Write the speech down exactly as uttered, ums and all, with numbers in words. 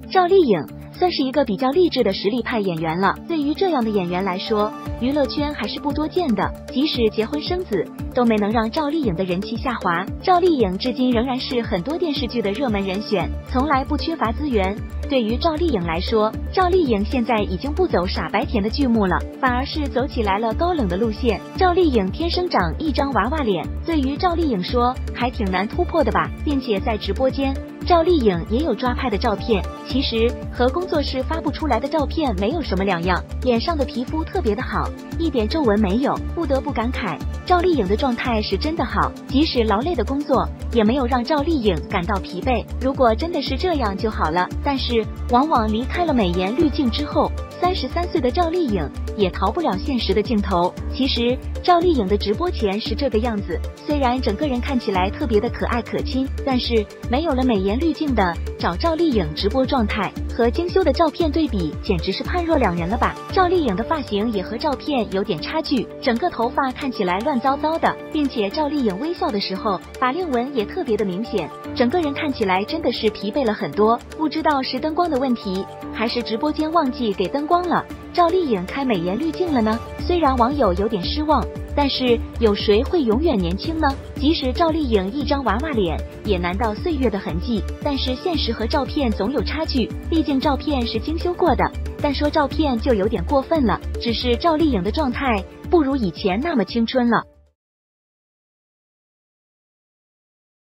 赵丽颖算是一个比较励志的实力派演员了。对于这样的演员来说，娱乐圈还是不多见的，即使结婚生子，都没能让赵丽颖的人气下滑。赵丽颖至今仍然是很多电视剧的热门人选，从来不缺乏资源。对于赵丽颖来说，赵丽颖现在已经不走傻白甜的剧目了，反而是走起来了高冷的路线。赵丽颖天生长一张娃娃脸，对于赵丽颖说，还挺难突破的吧，并且在直播间，赵丽颖也有抓拍的照片，其实和工作室发布出来的照片没有什么两样，脸上的皮肤特别的好，一点皱纹没有。不得不感慨，赵丽颖的状态是真的好，即使劳累的工作，也没有让赵丽颖感到疲惫。如果真的是这样就好了，但是往往离开了美颜滤镜之后，三十三岁的赵丽颖也逃不了现实的镜头。其实赵丽颖的直播前是这个样子，虽然整个人看起来特别的可爱可亲，但是没有了美颜滤镜的找赵丽颖直播状态和精修的照片对比，简直是判若两人了吧。赵丽颖的发型也和照片有点差距，整个头发看起来乱糟糟的，并且赵丽颖微笑的时候法令纹也特别的明显，整个人看起来真的是疲惫了很多。不知道是灯光的问题，还是直播间忘记给灯光了，赵丽颖开美颜滤镜了呢？虽然网友有点失望，但是有谁会永远年轻呢？即使赵丽颖一张娃娃脸，也难到岁月的痕迹，但是现实和照片总有差距，毕竟照片是精修过的，但说照片就有点过分了，只是赵丽颖的状态不如以前那么青春了。